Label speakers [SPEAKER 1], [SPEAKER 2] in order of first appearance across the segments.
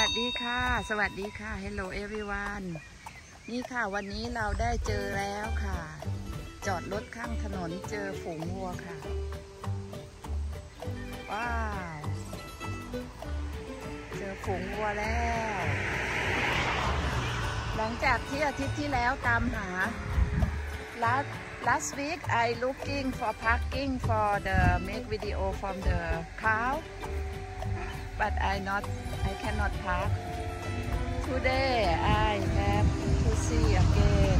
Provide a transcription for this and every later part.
[SPEAKER 1] วัสดีค่ะสวัสดีค่ะ Hello everyone นี่ค่ะวันนี้เราได้เจอแล้วค่ะจอดรถข้างถนนเจอฝูงวัวค่ะว้าวเจอฝูงวัวแล้วหลังจากที่อาทิตย์ที่แล้วตามหา last week I looking for parking for the make video from the cow but I cannot park today I have to see again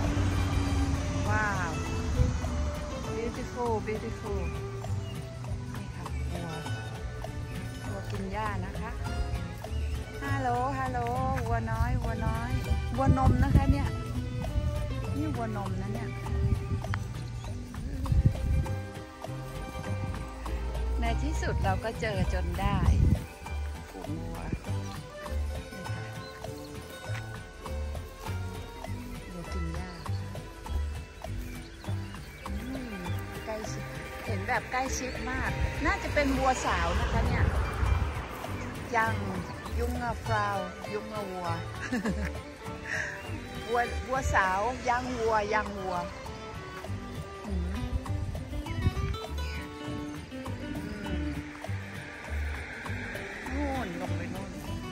[SPEAKER 1] wow beautiful นี่ค่ะวัวกินหญ้านะคะฮัลโหลวัวน้อยวัวนมนะคะเนี่ยนี่วัวนมนะเนี่ยในที่สุดเราก็เจอจนได้ฝูงวัววัวกินหญ้าใกล้ชิดเห็นแบบใกล้ชิดมากน่าจะเป็นวัวสาวนะคะเนี่ยยังยุงฟราวยุงวัว วัวสาวยังวัวนู่นลงไปนู่น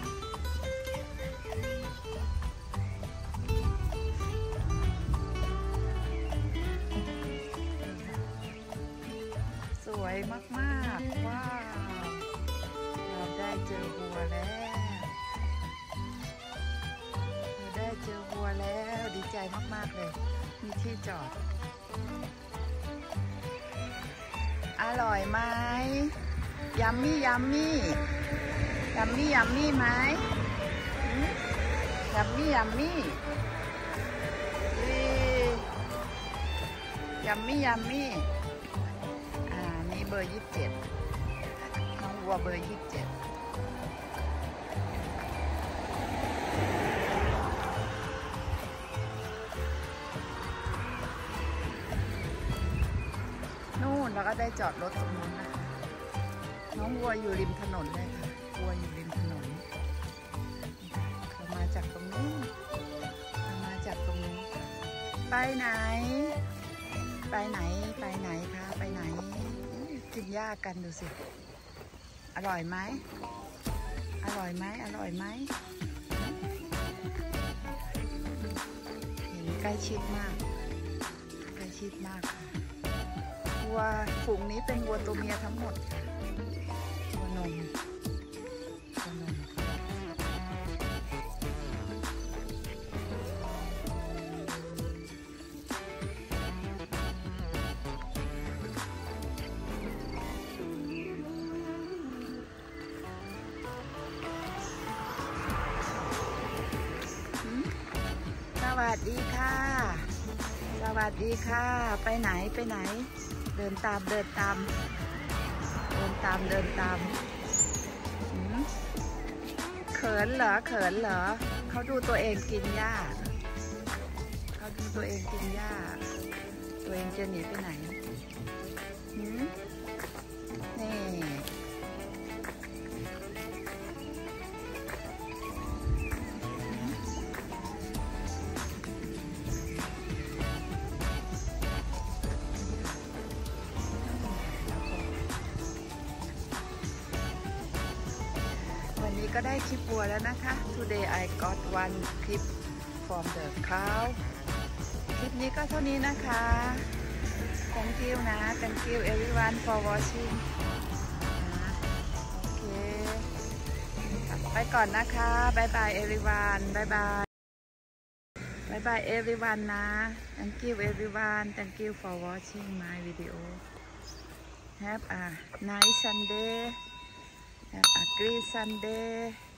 [SPEAKER 1] สวยมากๆว้าวเราได้เจอวัวแล้วดีใจมากๆเลยมีที่จอดอร่อยไหมยัมมี่ไหมยัมมี่ยัมมี่ยัมมี่นี่เบอร์27น้องวัวเบอร์27แล้วก็ได้จอดรถตรงนู้นนะคะน้องวัวอยู่ริมถนนเลยค่ะวัวอยู่ริมถนนเขามาจากตรงนี้ไปไหนคะไปไหนกินหญ้ากันดูสิอร่อยไหมเห็นใกล้ชิดมากค่ะวัวฝูงนี้เป็นวัวตัวเมียทั้งหมดวัวนมสวัสดีค่ะไปไหนเดินตามเขินเหรอเขาดูตัวเองกินหญ้าตัวเองจะหนีไปไหนนี่ก็ได้คลิปวัวแล้วนะคะ Today I got one clip from the cow คลิปนี้ก็เท่านี้นะคะ Thank you everyone for watching โอเคไปก่อนนะคะบายบาย everyone บายบาย everyone นะ Thank you everyone Thank you for watching my video Have a nice Sunday Have a great Sunday